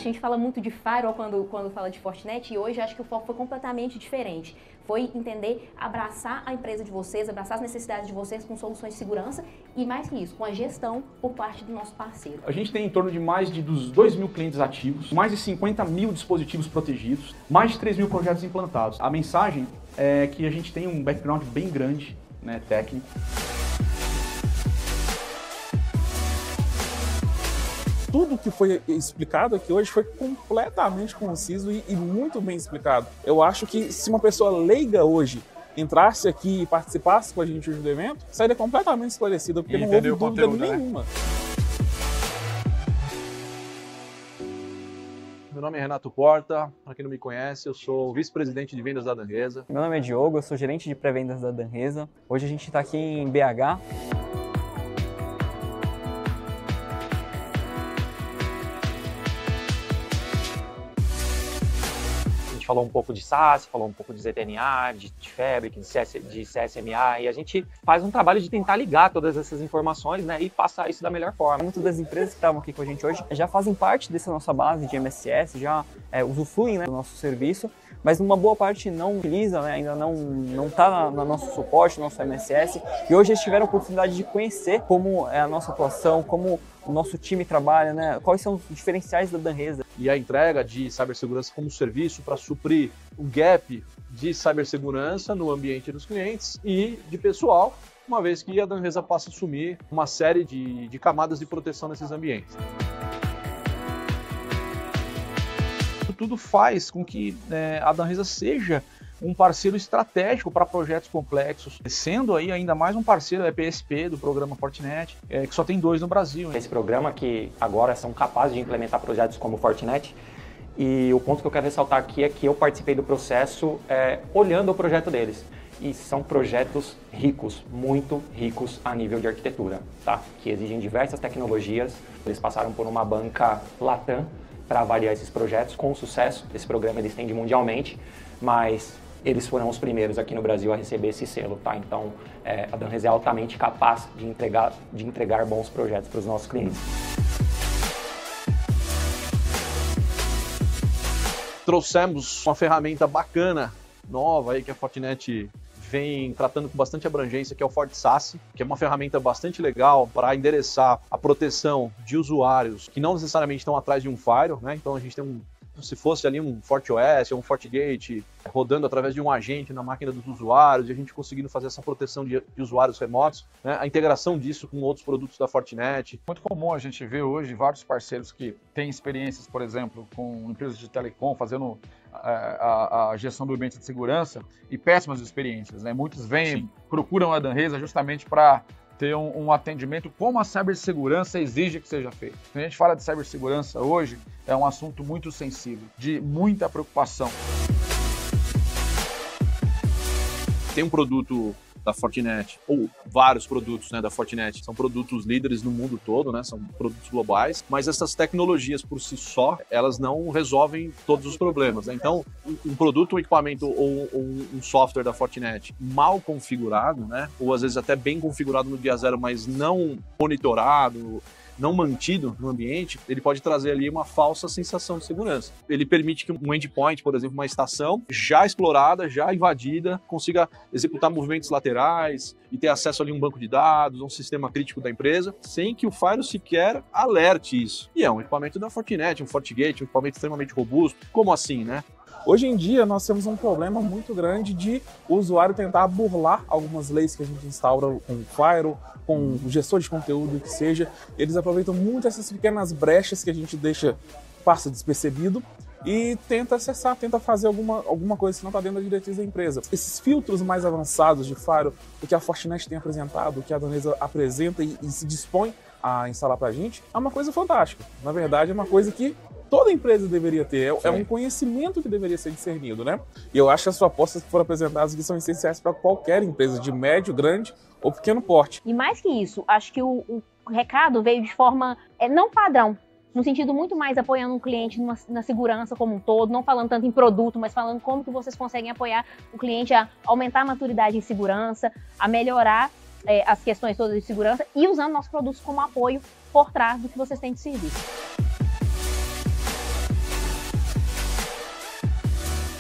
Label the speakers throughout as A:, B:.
A: a gente fala muito de firewall quando fala de Fortinet, e hoje acho que o foco foi completamente diferente. Foi entender, abraçar a empresa de vocês, abraçar as necessidades de vocês com soluções de segurança e, mais que isso, com a gestão por parte do nosso parceiro.
B: A gente tem em torno de mais de 2.000 clientes ativos, mais de 50.000 dispositivos protegidos, mais de 3.000 projetos implantados. A mensagem é que a gente tem um background bem grande, né, técnico.
C: Tudo que foi explicado aqui hoje foi completamente conciso e muito bem explicado. Eu acho que se uma pessoa leiga hoje entrasse aqui e participasse com a gente hoje do evento, sairia completamente esclarecida, porque não houve dúvida nenhuma. Né?
D: Meu nome é Renato Porta, para quem não me conhece, eu sou vice-presidente de vendas da Danresa.
E: Meu nome é Diogo, eu sou gerente de pré-vendas da Danresa. Hoje a gente está aqui em BH.
F: Falou um pouco de SaaS, falou um pouco de ZTNA, de Fabric, de CSMA, e a gente faz um trabalho de tentar ligar todas essas informações, né, e passar isso da melhor forma.
E: Muitas das empresas que estavam aqui com a gente hoje já fazem parte dessa nossa base de MSS, já usufruem, né, do nosso serviço, mas uma boa parte não utiliza, né, ainda não está no nosso suporte, no nosso MSS, e hoje eles tiveram a oportunidade de conhecer como é a nossa atuação, como o nosso time trabalha, né, quais são os diferenciais da Danresa.
D: E a entrega de cibersegurança como serviço para suprir o gap de cibersegurança no ambiente dos clientes e de pessoal, uma vez que a Danresa passa a assumir uma série de camadas de proteção nesses ambientes. Tudo faz com que a Danresa seja um parceiro estratégico para projetos complexos, sendo aí ainda mais um parceiro PSP do programa Fortinet, que só tem 2 no Brasil.
F: Esse programa que agora são capazes de implementar projetos como o Fortinet, e o ponto que eu quero ressaltar aqui é que eu participei do processo olhando o projeto deles. E são projetos ricos, muito ricos a nível de arquitetura, tá? Que exigem diversas tecnologias. Eles passaram por uma banca Latam para avaliar esses projetos com sucesso. Esse programa ele estende mundialmente, mas eles foram os primeiros aqui no Brasil a receber esse selo, tá? Então, a Danresa é altamente capaz de entregar bons projetos para os nossos clientes.
D: Trouxemos uma ferramenta bacana, nova, aí, que a Fortinet vem tratando com bastante abrangência, que é o FortiSASE, que é uma ferramenta bastante legal para endereçar a proteção de usuários que não necessariamente estão atrás de um firewall, né? Então a gente tem se fosse ali um FortiOS ou um FortiGate rodando através de um agente na máquina dos usuários e a gente conseguindo fazer essa proteção de usuários remotos, né? A integração disso com outros produtos da Fortinet.
G: Muito comum a gente ver hoje vários parceiros que têm experiências, por exemplo, com empresas de telecom fazendo a gestão do ambiente de segurança e péssimas experiências, né? Muitos vêm, procuram a Danresa justamente para ter um atendimento como a cibersegurança exige que seja feito. Quando a gente fala de cibersegurança hoje, é um assunto muito sensível, de muita preocupação.
D: Tem um produto da Fortinet, ou vários produtos, né, da Fortinet, são produtos líderes no mundo todo, né, são produtos globais, mas essas tecnologias por si só, elas não resolvem todos os problemas, né? Então, um produto, um equipamento ou um software da Fortinet mal configurado, né, ou às vezes até bem configurado no dia zero, mas não monitorado, não mantido no ambiente, ele pode trazer ali uma falsa sensação de segurança. Ele permite que um endpoint, por exemplo, uma estação já explorada, já invadida, consiga executar movimentos laterais e ter acesso ali a um banco de dados, a um sistema crítico da empresa, sem que o firewall sequer alerte isso. E é um equipamento da Fortinet, um FortiGate, um equipamento extremamente robusto. Como assim, né?
C: Hoje em dia, nós temos um problema muito grande de o usuário tentar burlar algumas leis que a gente instaura com o firewall, com o gestor de conteúdo, que seja. Eles aproveitam muito essas pequenas brechas que a gente passa despercebido e tenta acessar, tenta fazer alguma coisa que não está dentro da diretriz da empresa. Esses filtros mais avançados de firewall, o que a Fortinet tem apresentado, o que a Danresa apresenta e se dispõe a instalar para a gente, é uma coisa fantástica. Na verdade, é uma coisa que toda empresa deveria ter, é um conhecimento que deveria ser discernido, né? E eu acho que as propostas que foram apresentadas aqui são essenciais para qualquer empresa de médio, grande ou pequeno porte.
A: E mais que isso, acho que o recado veio de forma não padrão, no sentido muito mais apoiando o cliente na segurança como um todo, não falando tanto em produto, mas falando como que vocês conseguem apoiar o cliente a aumentar a maturidade em segurança, a melhorar as questões todas de segurança e usando nossos produtos como apoio por trás do que vocês têm de serviço.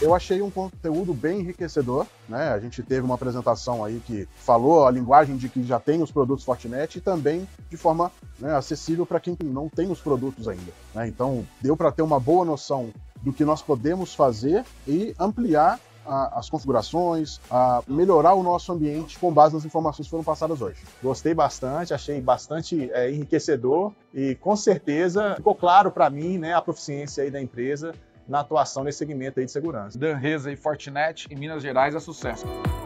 H: Eu achei um conteúdo bem enriquecedor, né? A gente teve uma apresentação aí que falou a linguagem de que já tem os produtos Fortinet e também de forma, né, acessível para quem não tem os produtos ainda, né? Então, deu para ter uma boa noção do que nós podemos fazer e ampliar as configurações, a melhorar o nosso ambiente com base nas informações que foram passadas hoje.
I: Gostei bastante, achei bastante enriquecedor e com certeza ficou claro para mim, né, a proficiência aí da empresa na atuação nesse segmento aí de segurança.
G: Dan Reza e Fortinet em Minas Gerais é sucesso.